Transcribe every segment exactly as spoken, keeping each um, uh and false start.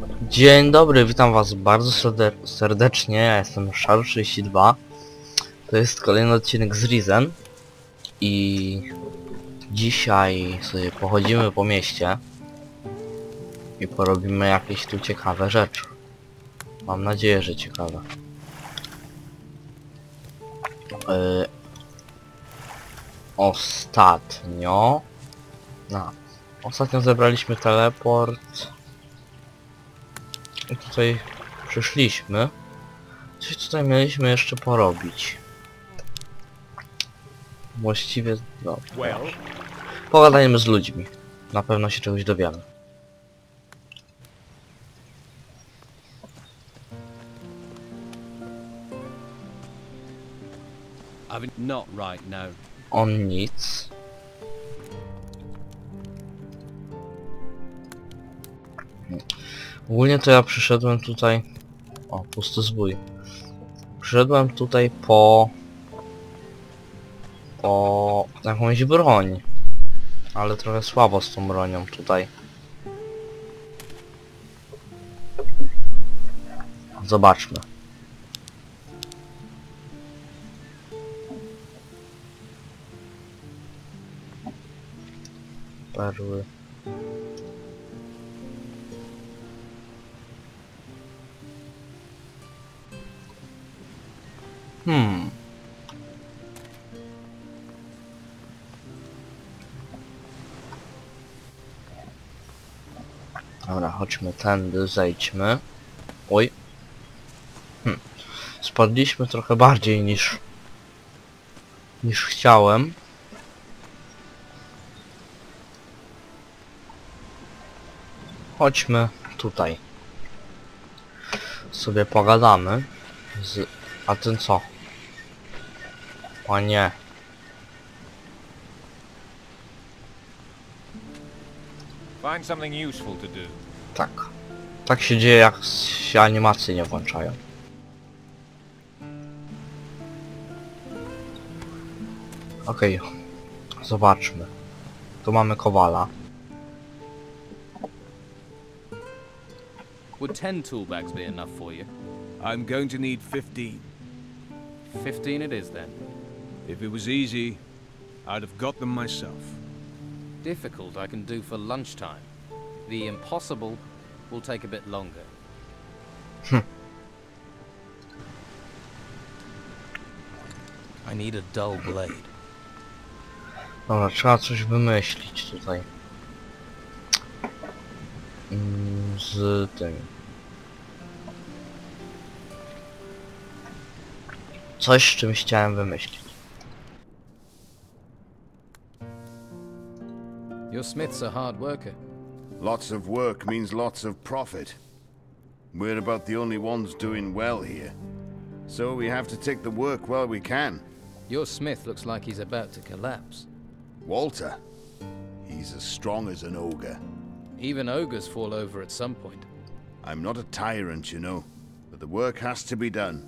Dzień dobry, witam was bardzo serde serdecznie, ja jestem Szaro trzydzieści dwa. To jest kolejny odcinek z Risen. I dzisiaj sobie pochodzimy po mieście i porobimy jakieś tu ciekawe rzeczy. Mam nadzieję, że ciekawe. Yy, ostatnio... No, ostatnio zebraliśmy teleport. I tutaj przyszliśmy. Coś tutaj mieliśmy jeszcze porobić. Właściwie... No, pogadajmy z ludźmi. Na pewno się czegoś dowiemy. Not right now. On nic. Ogólnie to ja przyszedłem tutaj... O, pusty zbój. Przyszedłem tutaj po... Po... jakąś broń. Ale trochę słabo z tą bronią tutaj. Zobaczmy. Perły. Hmm. Dobra, chodźmy tędy, zejdźmy. Oj. Hmm. Spadliśmy trochę bardziej niż... niż chciałem. Chodźmy tutaj. Sobie pogadamy. Z... A ten co? O nie. Find something useful to do. Tak. Tak się dzieje, jak się animacje nie włączają. Okej. Okay. Zobaczmy. Tu mamy kowala. Would ten tool bags be enough for you? I'm going to need fifteen. Fifteen it is then. If it was easy, I'd have got them myself. Difficult I can do for lunchtime. The impossible will take a bit longer. Hm. I need a dull blade. Dobra, trzeba coś wymyślić tutaj. Mm, z tym. Coś, z czymś chciałem wymyślić. Your smith's a hard worker. Lots of work means lots of profit. We're about the only ones doing well here. So we have to take the work while we can. Your smith looks like he's about to collapse. Walter, he's as strong as an ogre. Even ogres fall over at some point. I'm not a tyrant, you know, but the work has to be done.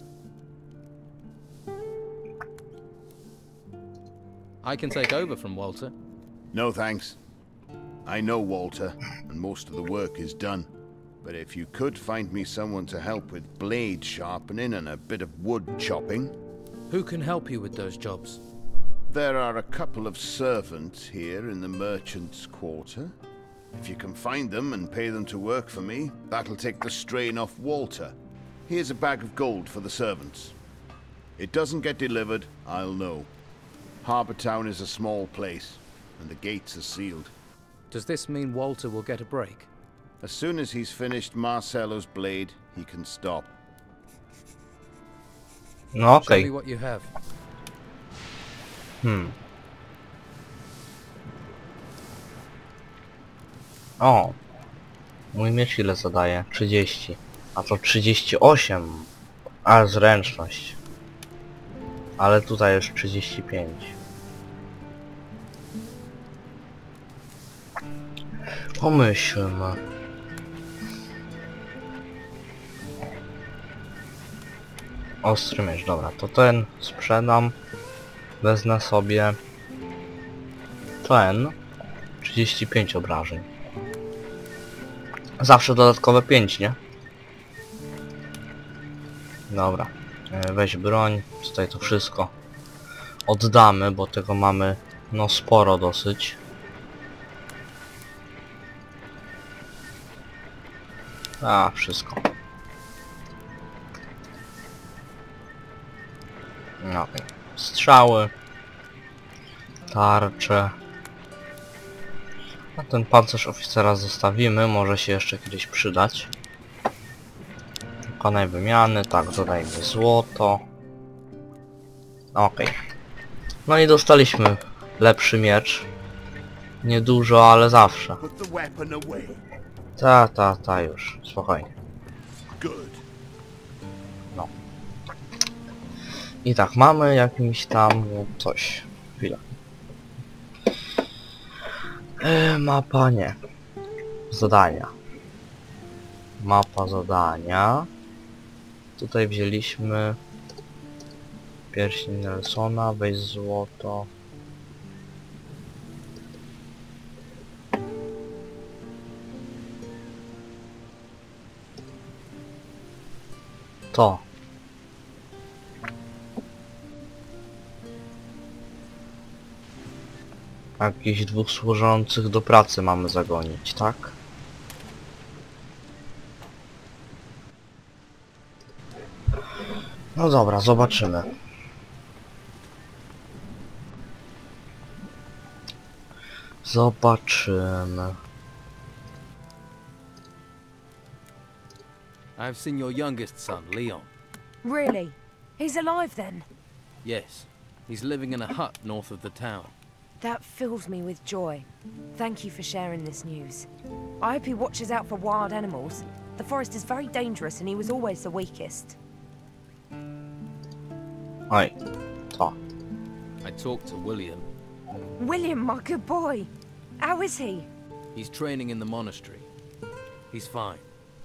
I can take over from Walter. No thanks. I know Walter, and most of the work is done. But if you could find me someone to help with blade sharpening and a bit of wood chopping... Who can help you with those jobs? There are a couple of servants here in the merchant's quarter. If you can find them and pay them to work for me, that'll take the strain off Walter. Here's a bag of gold for the servants. It doesn't get delivered, I'll know. Harbour Town is a small place, and the gates are sealed. Does this mean Walter will get a break? As soon as he's finished Marcello's blade, he can stop. No okej. Show me what you have. Hmm. O. Mój miecz ile zadaje? trzydzieści. A to trzydzieści osiem. A zręczność. Ale tutaj już trzydzieści pięć. Pomyślmy. Ostry miecz, dobra, to ten sprzedam. Wezmę sobie ten. trzydzieści pięć obrażeń. Zawsze dodatkowe pięć, nie? Dobra. E, Weź broń. Tutaj to wszystko oddamy, bo tego mamy no sporo dosyć. A, wszystko. No, okej. Strzały. Tarcze. A ten pancerz oficera zostawimy, może się jeszcze kiedyś przydać. Dokonaj wymiany, tak, dodajmy złoto. Okej. No i dostaliśmy lepszy miecz. Niedużo, ale zawsze. Put the weapon away. Ta, ta, ta już, spokojnie. Good. No. I tak, mamy jakimś tam coś. Chwila. E, mapa nie. Zadania. Mapa zadania. Tutaj wzięliśmy pierścień Nelsona, weź złoto. To. Jakichś dwóch służących do pracy mamy zagonić, tak? No dobra, zobaczymy. Zobaczymy. I've seen your youngest son, Leon. Really? He's alive then? Yes. He's living in a hut north of the town. That fills me with joy. Thank you for sharing this news. I hope he watches out for wild animals. The forest is very dangerous and he was always the weakest. Oj, to. I talked to William. William, my good boy. How is he? He's training in the monastery. He's fine.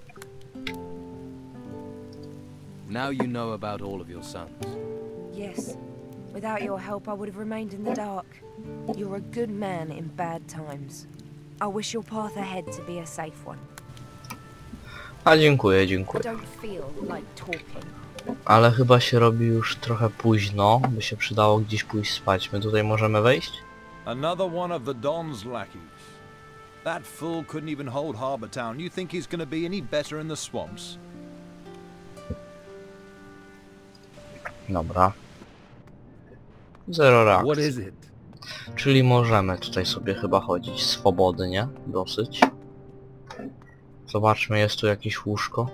Now you know about all of your sons. Yes. Without your help, I would have remained in the dark. You're a good man in bad times. I wish your path ahead to be a safe one. A dziękuję, I dziękuję. don't feel like talking. Ale chyba się robi już trochę późno, by się przydało gdzieś pójść spać. My tutaj możemy wejść? Another one of the Don's lackeys. That fool couldn't even hold Harbour Town. You think he's gonna be any better in the swamps? Dobra. Zero reakcji. What is it? Czyli możemy tutaj sobie chyba chodzić swobodnie, dosyć. Zobaczmy, jest tu jakieś łóżko.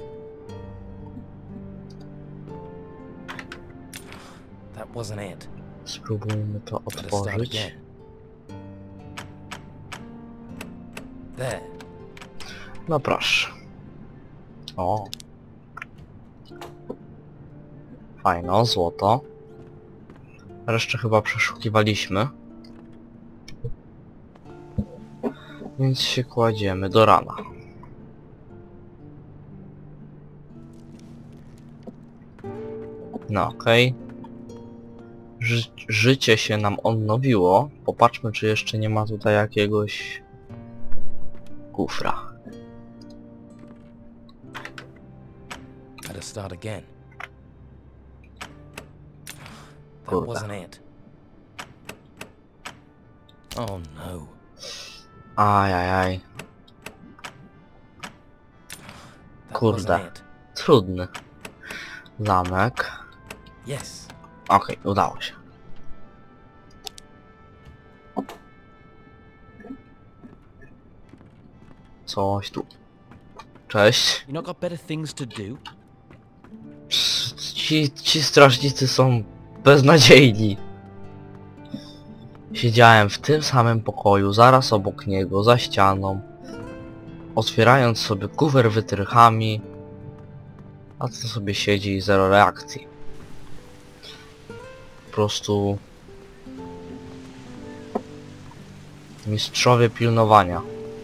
That wasn't it. Spróbujmy to Better start otworzyć. again. There. No proszę. O. Fajno, złoto. Resztę chyba przeszukiwaliśmy. Więc się kładziemy do rana. No okej. Okay. Ży życie się nam odnowiło. Popatrzmy, czy jeszcze nie ma tutaj jakiegoś kufra. Better start again. That Kurde. wasn't it. Oh no. Ajajaj. That Kurde. wasn't it. Trudny. Zamek. Yes. Okej, okay, udało się. Coś tu. Cześć. You not got better things to do? Psz, Ci, ci strażnicy są beznadziejni. Siedziałem w tym samym pokoju, zaraz obok niego, za ścianą, otwierając sobie kufer wytrychami, a to sobie siedzi i zero reakcji. Po prostu mistrzowie pilnowania.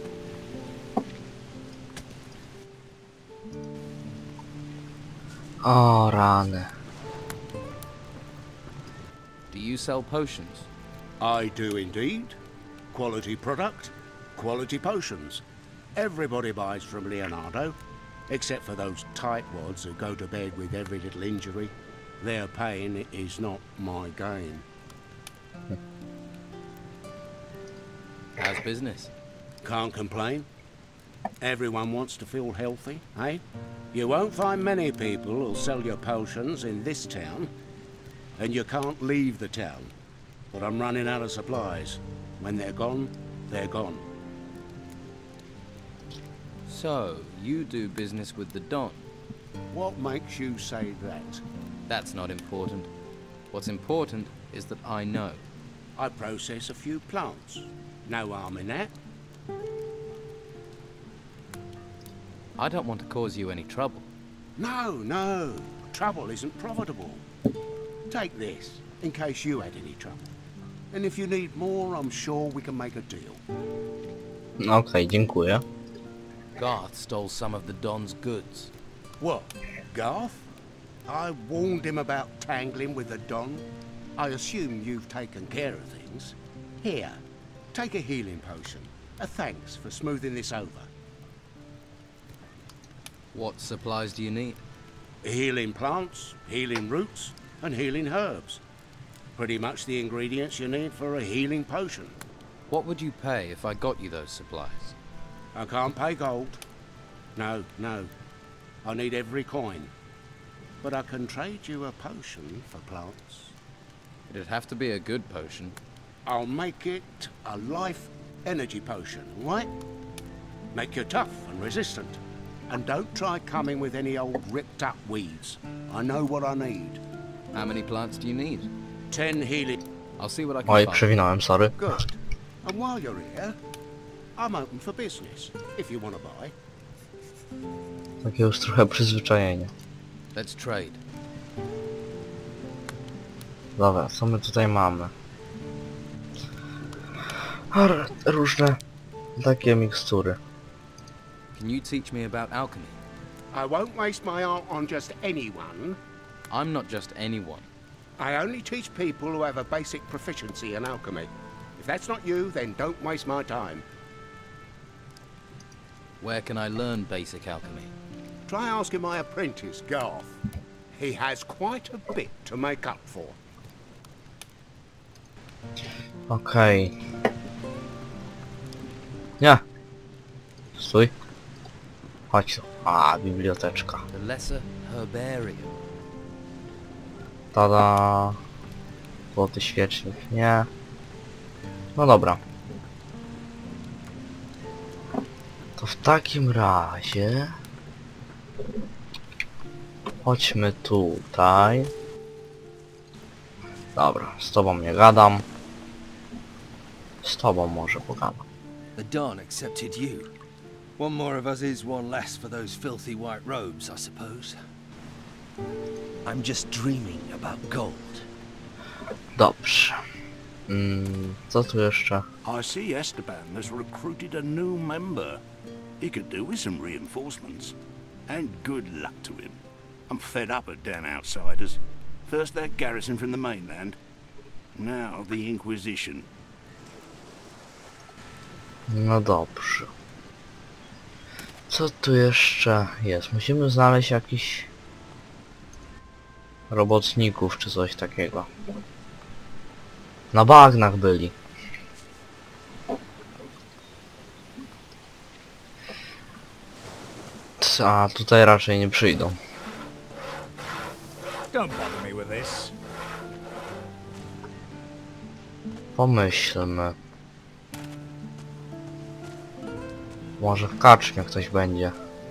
O rany. Do you sell potions? I do indeed. Quality product, quality potions. Everybody buys from Leonardo, except for those tightwads who go to bed with every little injury. Their pain is not my gain. How's business? Can't complain. Everyone wants to feel healthy, eh? You won't find many people who'll sell your potions in this town, and you can't leave the town. But I'm running out of supplies. When they're gone, they're gone. So, you do business with the Don? What makes you say that? That's not important. What's important is that I know. I process a few plants. No harm in that. I don't want to cause you any trouble. No, no. Trouble isn't profitable. Take this, in case you had any trouble. And if you need more, I'm sure we can make a deal. Okej, dziękuję. Garth stole some of the Don's goods. What, Garth? I warned him about tangling with the Don. I assume you've taken care of things. Here, take a healing potion. A thanks for smoothing this over. What supplies do you need? Healing plants, healing roots, and healing herbs. Pretty much the ingredients you need for a healing potion. What would you pay if I got you those supplies? I can't pay gold. No, no. I need every coin. But I can trade you a potion for plants. It'd have to be a good potion. I'll make it a life energy potion, all right? Make you tough and resistant. And don't try coming with any old ripped-up weeds. I know what I need. How many plants do you need? Ten healing... I'll see what I can Oj, find. przewinąłem, sorry. Good. And while you're here, I'm open for business, if you want to buy. Takie już trochę przyzwyczajenie. Let's trade. Dobra, co my tutaj mamy? R różne takie mikstury. Can you teach me about alchemy? I won't waste my art on just anyone. I'm not just anyone. I only teach people who have a basic proficiency in alchemy. If that's not you, then don't waste my time. Where can I learn basic alchemy? Try asking my apprentice, Garth. He has quite a bit to make up for. Okej. Okay. Nie. Stój. Chodź tu. A, biblioteczka. The Lesser Herbarium. Tada. Złoty świecznik. Nie. No dobra. To w takim razie... Chodźmy tutaj. Dobra, z tobą nie gadam. Z tobą może pogadam. The Don accepted you. One more of us is one less for those filthy white robes, I suppose. I'm just dreaming about gold. Dobrze. Mm, co tu jeszcze? I see Esteban has recruited a new member. He could do with some reinforcements. And good luck to him. I'm fed up at damn outsiders. First that garrison from the mainland. Now the Inquisition. No dobrze. Co tu jeszcze jest? Musimy znaleźć jakiś robotników czy coś takiego. Na bagnach byli. A tutaj raczej nie przyjdą. Don't bother me with this. Pomyślmy. Może w karczmie ktoś będzie.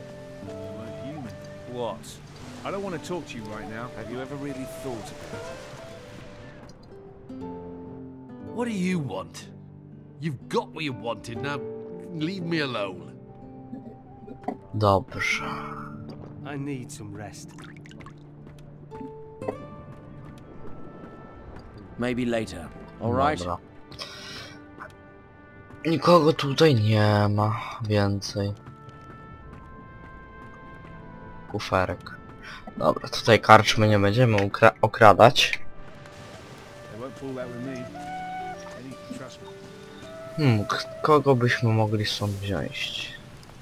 What? I don't want to talk to you right now. Have you ever really thought about it? What do you want? You've got what you wanted, now leave me alone. Dobrze. I need some rest. Maybe later. All right? Dobra. Nikogo tutaj nie ma więcej. Kuferek. Dobra, tutaj karczmy nie będziemy okradać. Hmm, kogo byśmy mogli stąd wziąć?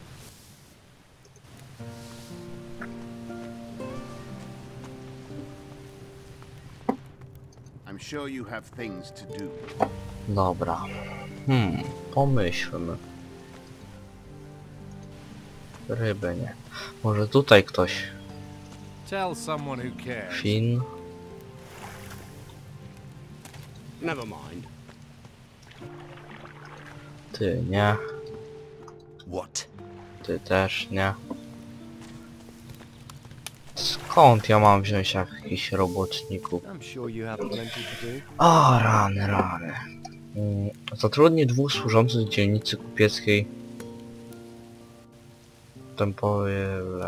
sure you have things to do. Dobra. Hmm, pomyślmy. Ryby nie. Może tutaj ktoś. Tell someone who cares. Finn. Never mind. Ty nie. What? Ty też nie. Skąd ja mam wziąć jakichś robotników? I'm sure you have plenty to do. O, rany, rany. Mm, Zatrudni dwóch służących z dzielnicy kupieckiej. Tempowie...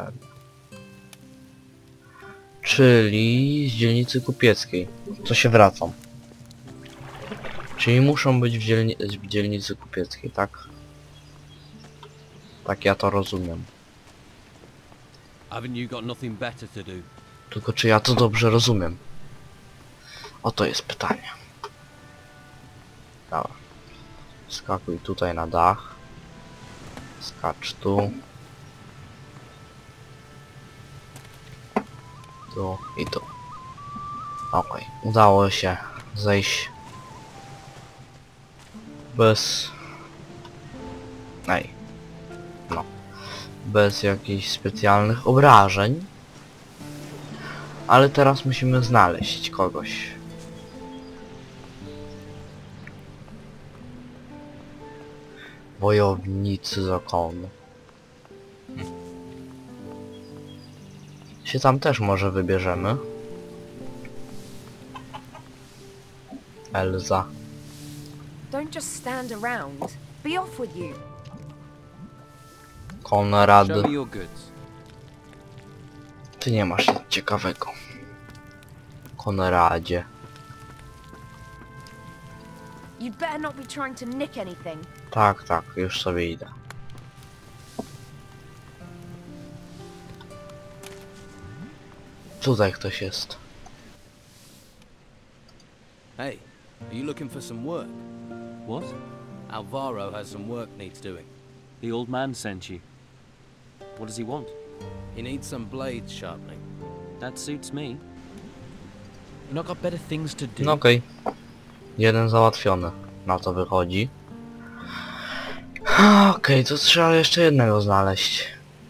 Czyli z dzielnicy kupieckiej. Co się wracam. Czyli muszą być w, dzielni w dzielnicy kupieckiej, tak? Tak ja to rozumiem. Haven't you got nothing better to do? Tylko czy ja to dobrze rozumiem? Oto jest pytanie. Dobra. Skakuj tutaj na dach. Skacz tu. Tu i tu. Okej, udało się zejść bez... Ej. No. Bez jakichś specjalnych obrażeń. Ale teraz musimy znaleźć kogoś. Wojownicy zakonu. Hmm. Się tam też może wybierzemy. Elza. Don't just stand around. Be off with you. Konrad. Show me your goods. Ty nie masz nic ciekawego. Konradzie. You'd better not be trying to nick anything. Tak, tak, już sobie idę. Tutaj ktoś jest. Hey, are you looking for some work? What? Alvaro has some work needs doing. The old man sent you. What does he want? He needs some blades sharpening. That suits me. You not got better things to do? No okej. Okay. Jeden załatwiony. Na to wychodzi. Okej, okay, to trzeba jeszcze jednego znaleźć.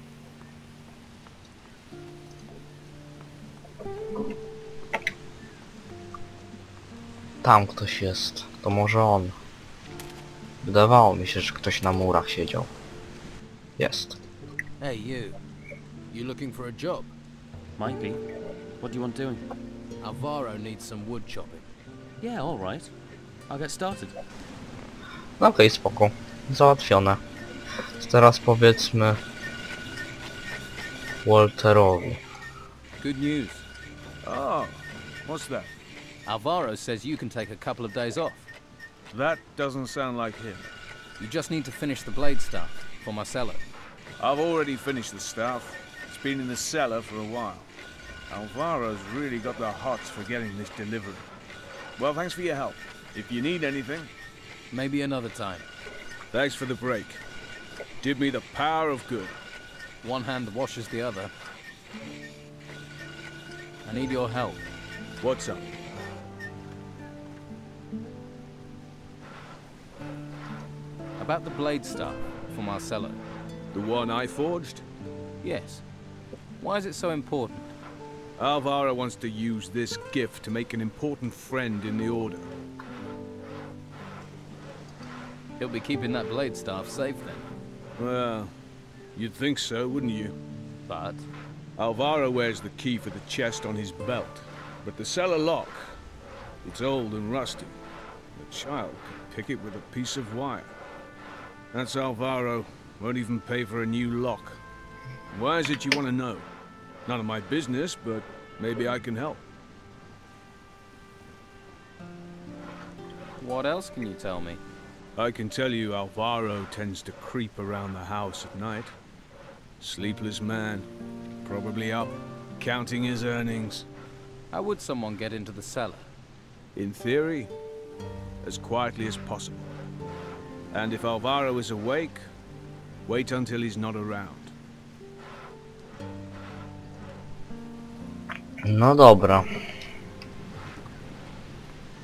Tam ktoś jest. To może on. Wydawało mi się, że ktoś na murach siedział. Jest. Hey, you. You looking for a job? Might be. What do you want doing? Alvaro needs some wood chopping. Yeah, all right. I'll get started. No okej, okay, spoko. Załatwione. Teraz powiedzmy Walterowi. Good news. Oh, what's that? Alvaro says you can take a couple of days off. That doesn't sound like him. You just need to finish the blade stuff for my cellar. I've already finished the stuff. It's been in the cellar for a while. Alvaro's really got the hots for getting this delivered. Well, thanks for your help. If you need anything... Maybe another time. Thanks for the break. Did me the power of good. One hand washes the other. I need your help. What's up? About the blade stuff for Marcelo. The one I forged? Yes. Why is it so important? Alvaro wants to use this gift to make an important friend in the Order. He'll be keeping that blade staff safe then. Well, you'd think so, wouldn't you? But? Alvaro wears the key for the chest on his belt, but the cellar lock, it's old and rusty. A child could pick it with a piece of wire. That's Alvaro. Won't even pay for a new lock. Why is it you want to know? None of my business, but maybe I can help. What else can you tell me? I can tell you Alvaro tends to creep around the house at night. Sleepless man. Probably up, counting his earnings. How would someone get into the cellar? In theory, as quietly as possible. And if Alvaro is awake, wait until he's not around. No dobra.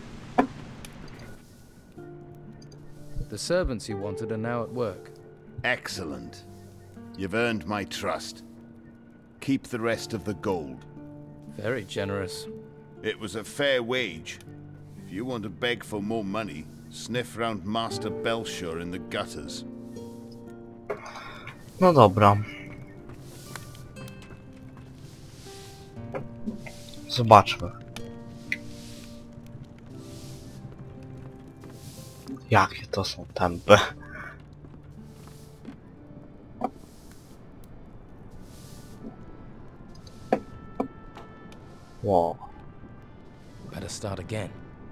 The servants you wanted are now at work. Excellent. You've earned my trust. Keep the rest of the gold. Very generous. It was a fair wage. If you want to beg for more money, sniff round Master Belshore in the gutters. No dobra. Zobaczmy. Jakie to są tempy. Wow. Better start again.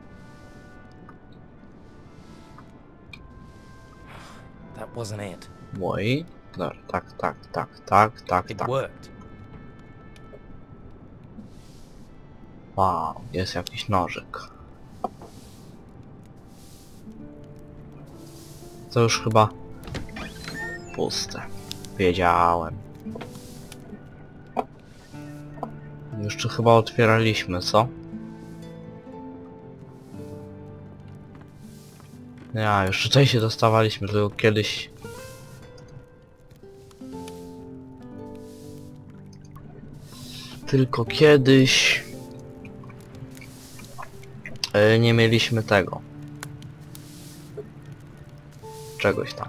That wasn't it. Moi. Dobra, tak, tak, tak, tak, tak, It tak. worked. Wow, jest jakiś nożyk. To już chyba puste. Wiedziałem. Już tu chyba otwieraliśmy, co? Ja, już tutaj się dostawaliśmy, tylko kiedyś... Tylko kiedyś... Yy, nie mieliśmy tego. Czegoś tam.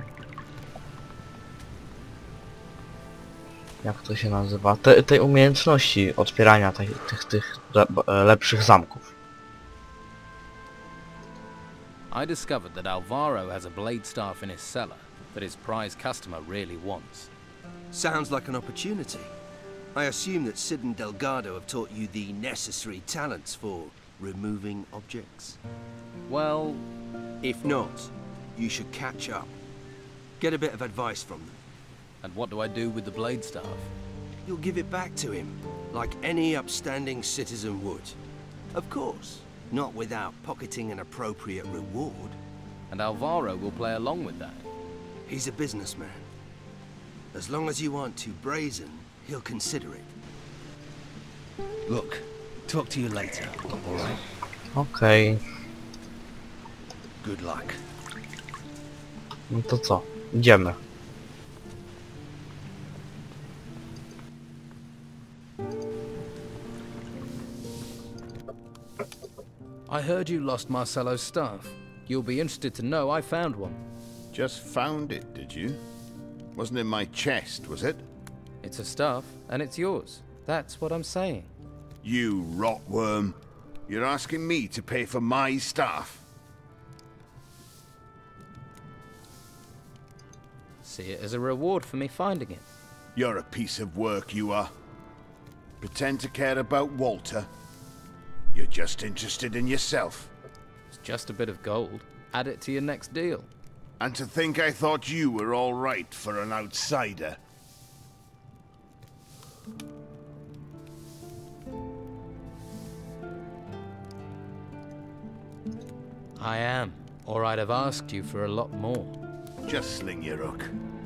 Jak to się nazywa? Te, tej umiejętności otwierania tych, tych, tych lepszych zamków. I discovered that Alvaro has a blade staff in his cellar that his prize customer really wants. Sounds like an opportunity. I assume that Sid and Delgado have taught you the necessary talents for removing objects. Well, if not, you should catch up. Get a bit of advice from them. and what do I do with the blade staff? You'll give it back to him, like any upstanding citizen would. Of course, not without pocketing an appropriate reward. And Alvaro will play along with that. He's a businessman. As long as you aren't too brazen, he'll consider it. Look, talk to you later, all right? Okej. Good luck. No to co? Idziemy. I heard you lost Marcelo's staff. You'll be interested to know I found one. Just found it, did you? Wasn't in my chest, was it? It's a staff, and it's yours. That's what I'm saying. You rotworm. You're asking me to pay for my staff? See it as a reward for me finding it. You're a piece of work, you are. Pretend to care about Walter. You're just interested in yourself. It's just a bit of gold. Add it to your next deal. And to think I thought you were all right for an outsider. I am, or I'd have asked you for a lot more. Just sling your hook.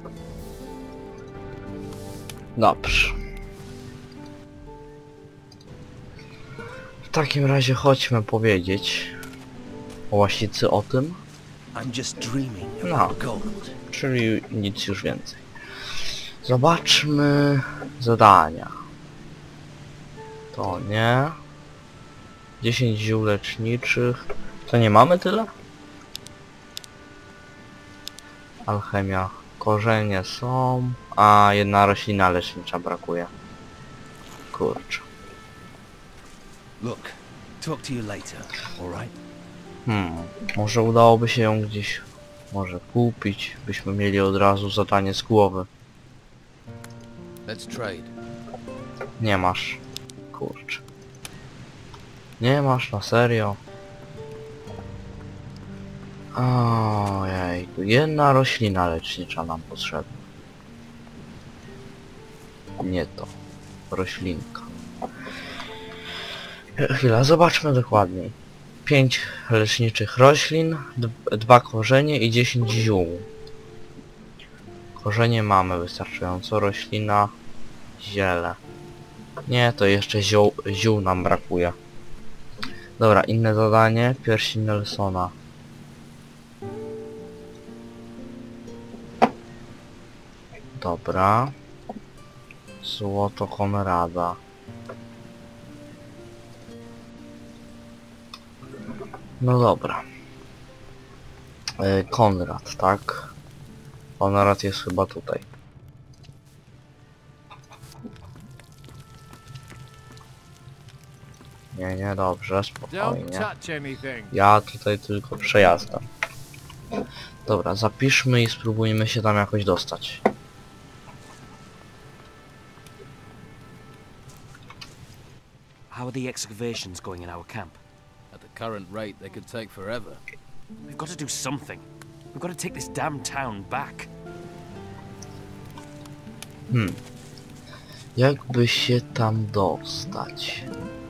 Dobrze. W takim razie chodźmy powiedzieć właścicy o tym. I'm just dreaming No, about gold. czyli nic już więcej. Zobaczmy zadania. To nie. dziesięć ziół leczniczych. To nie mamy tyle? Alchemia. Korzenie są. A jedna roślina lecznicza brakuje. Kurczę. Look, talk to you later, all right? Hmm. Może udałoby się ją gdzieś może kupić, byśmy mieli od razu zadanie z głowy. Let's trade. Nie masz. Kurczę. Nie masz, na serio. Ojej, jedna roślina lecznicza nam potrzebna. Nie to. Roślinka. Chwila, zobaczmy dokładniej. pięć leczniczych roślin, dwa korzenie i dziesięć ziół. Korzenie mamy wystarczająco, roślina, ziele. Nie, to jeszcze ziół, ziół nam brakuje. Dobra, inne zadanie, pierścień Nelsona. Dobra. Złoto Konrada. No dobra. E, Konrad, tak? Konrad jest chyba tutaj. Nie, nie, dobrze, spokojnie. Ja tutaj tylko przejazdem. Dobra, zapiszmy i spróbujmy się tam jakoś dostać. How are the excavations going in our camp? At the current rate, they could take forever. We've got to do something. We've got to take this damn town back. Hmm. Jakby się tam dostać?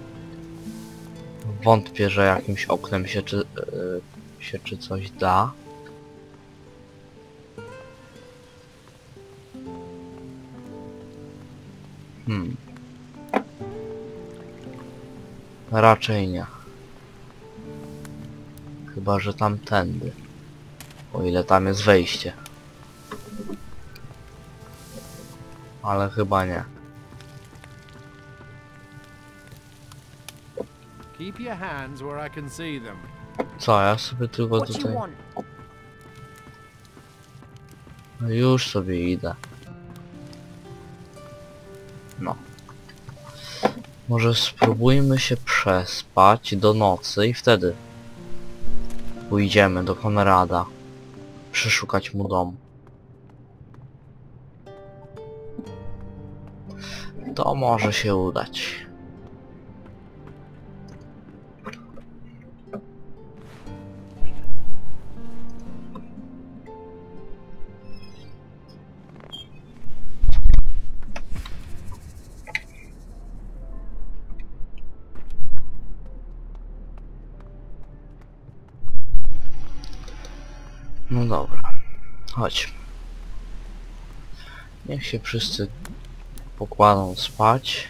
Wątpię, że jakimś oknem się czy, yy, się czy coś da. Hmm. Raczej nie. Chyba, że tamtędy. O ile tam jest wejście. Ale chyba nie. Keep your hands where I can see them. Co, ja sobie tylko What you tutaj... want? No już sobie idę. No. Może spróbujmy się przespać do nocy i wtedy pójdziemy do Konrada. Przeszukać mu dom. To może się udać. No dobra, chodź. Niech się wszyscy pokładą spać.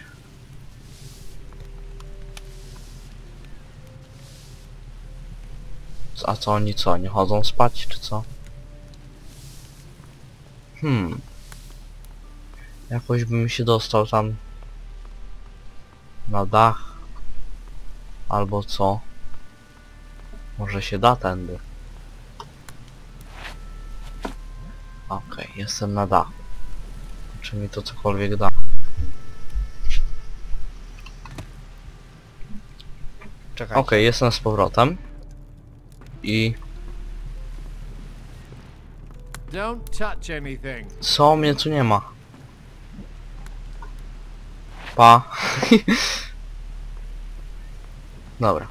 A co oni co, nie chodzą spać czy co? Hmm. Jakoś bym się dostał tam na dach. Albo co? Może się da tędy. Okej, okay, jestem na dachu. Czy mi to cokolwiek da? Okej, okay, jestem z powrotem. I... Don't touch anything. Co? Mnie tu nie ma. Pa. Dobra.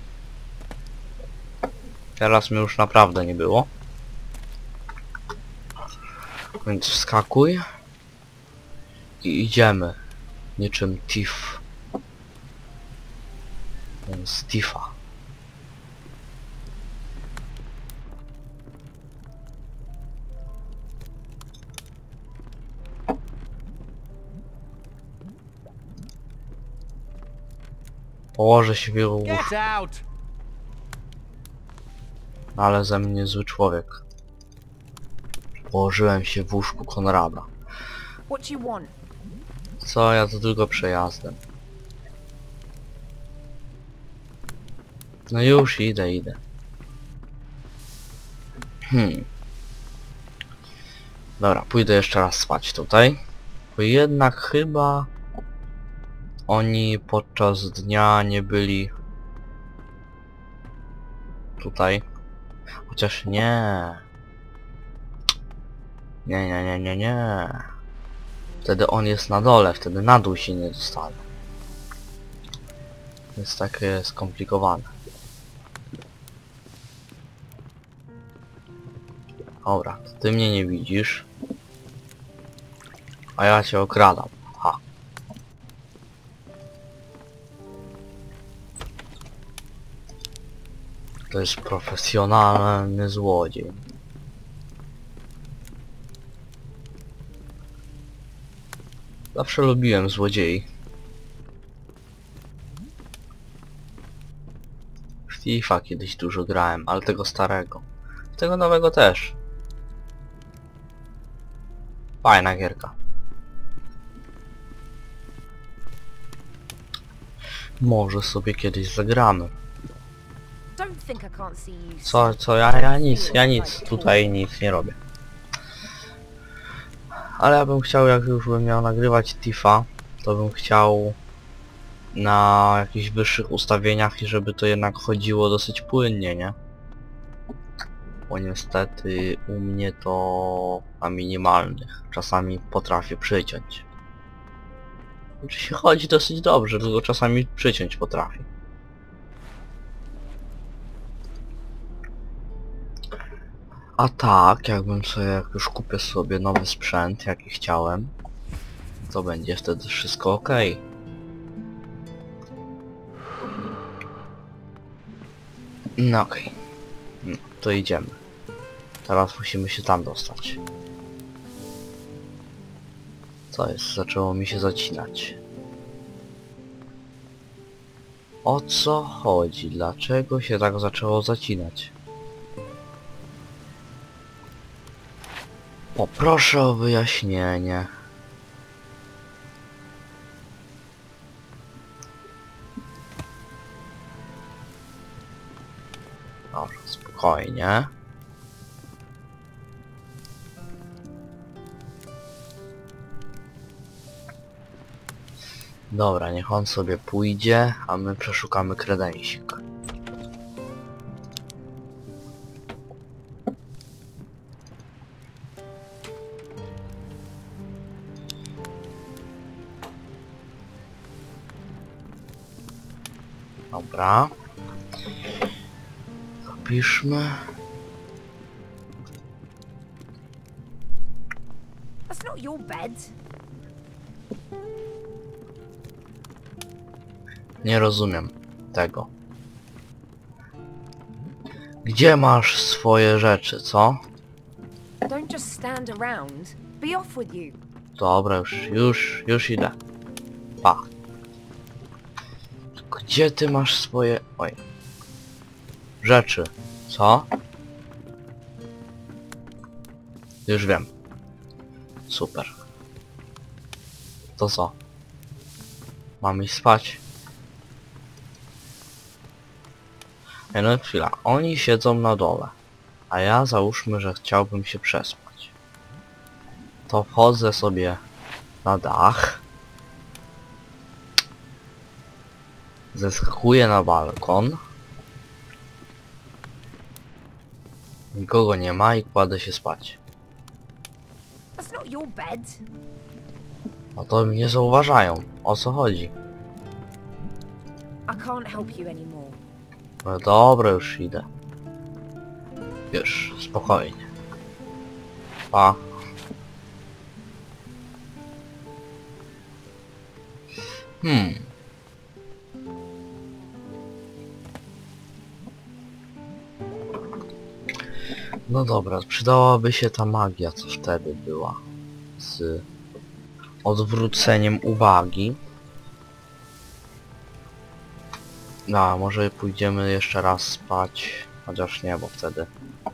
Teraz mi już naprawdę nie było. Więc wskakuj. I idziemy. Niczym Thief. Więc Thiefa. Położę się w jego łóżku. Ale ze mnie zły człowiek. Położyłem się w łóżku Konrada. What you want? Co? Ja to tylko przejazdem. No już idę, idę. Hmm. Dobra, pójdę jeszcze raz spać tutaj. Bo jednak chyba oni podczas dnia nie byli tutaj. Chociaż nie. Nie, nie, nie, nie, nie. Wtedy on jest na dole, wtedy na dół się nie dostanie. Jest takie skomplikowane. Dobra, to ty mnie nie widzisz. A ja cię okradam. Ha. To jest profesjonalny złodziej. Zawsze lubiłem złodziei. W Thiefa kiedyś dużo grałem, ale tego starego. Tego nowego też. Fajna gierka. Może sobie kiedyś zagramy. Co, co, ja, ja nic, ja nic, tutaj nic nie robię. Ale ja bym chciał, jak już bym miał nagrywać Tifa, to bym chciał na jakichś wyższych ustawieniach i żeby to jednak chodziło dosyć płynnie, nie? Bo niestety u mnie to na minimalnych czasami potrafię przyciąć. Znaczy się chodzi dosyć dobrze, tylko czasami przyciąć potrafi. A tak, jakbym sobie, jak już kupię sobie nowy sprzęt, jaki chciałem, to będzie wtedy wszystko ok. No okej. Okay. No, to idziemy. Teraz musimy się tam dostać. Co jest? Zaczęło mi się zacinać. O co chodzi? Dlaczego się tak zaczęło zacinać? Poproszę o wyjaśnienie. Dobrze, spokojnie. Dobra, niech on sobie pójdzie, a my przeszukamy kredensik. Dobra. Zapiszmy. That's not your bed. Nie rozumiem tego. Gdzie masz swoje rzeczy, co? Don't just stand around. Be off with you. Dobra, już, już, już idę. Pa. Gdzie ty masz swoje... Oj. Rzeczy, co? Już wiem. Super. To co? Mam iść spać? Ej, no chwila, oni siedzą na dole, a ja załóżmy, że chciałbym się przespać. To wchodzę sobie na dach, zeskakuję na balkon, nikogo nie ma i kładę się spać. That's not your bed. No to mnie zauważają, o co chodzi? I can't help you anymore. No dobra, już idę. Już, spokojnie. Pa. Hmm. No dobra, przydałaby się ta magia, co wtedy była. Z odwróceniem uwagi. No, może pójdziemy jeszcze raz spać, chociaż nie, bo wtedy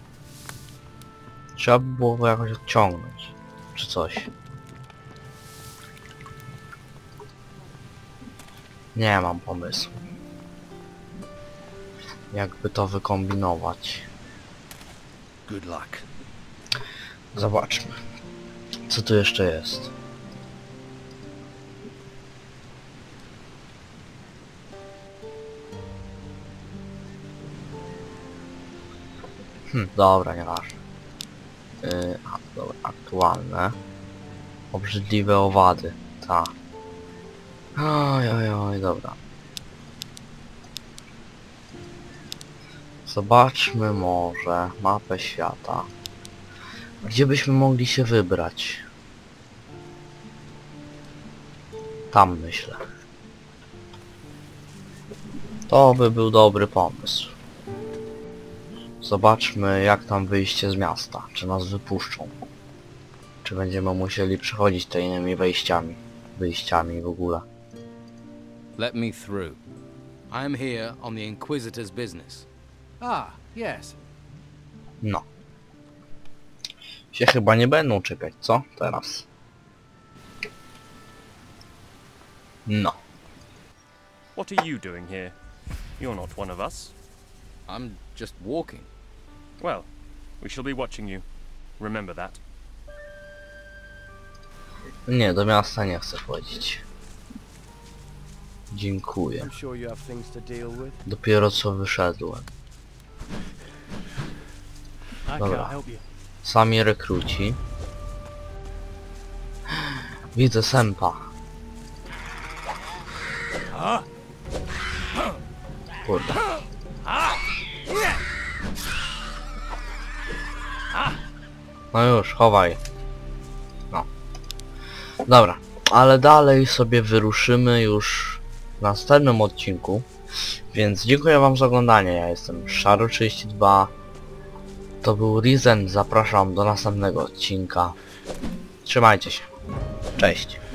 trzeba by było jakoś odciągnąć, czy coś. Nie mam pomysłu, jakby to wykombinować. Good luck. Zobaczmy, co tu jeszcze jest. Hm, dobra, nieważne. Yy, a, dobra, aktualne. Obrzydliwe owady, ta. Oj, oj, oj, dobra. Zobaczmy może mapę świata. Gdzie byśmy mogli się wybrać? Tam myślę. To by był dobry pomysł. Zobaczmy, jak tam wyjście z miasta. Czy nas wypuszczą? Czy będziemy musieli przechodzić tajnymi wejściami, wyjściami w ogóle? Let me through. I am here on the Inquisitor's business. Ah, yes. No. Się chyba nie będą czepiać, co? Teraz. No. What are you doing here? You're not one of us. I'm just walking. Well, we shall be watching you. Remember that. Nie, do miasta nie chcę wchodzić. Dziękuję. I'm sure you have things to deal with. Dopiero co wyszedłem. I Dobra. can't help you. Sami rekruci. Widzę Sempa. Kurde. No już, chowaj. No. Dobra, ale dalej sobie wyruszymy już w następnym odcinku. Więc dziękuję wam za oglądanie. Ja jestem Szaro trzydzieści dwa. To był Risen. Zapraszam do następnego odcinka. Trzymajcie się. Cześć.